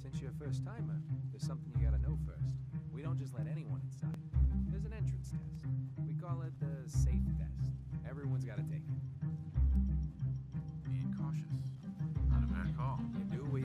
Since you're a first-timer, there's something you gotta know first. We don't just let anyone inside. There's an entrance test. We call it the safe test. Everyone's gotta take it. Being cautious. Not a bad call. You do what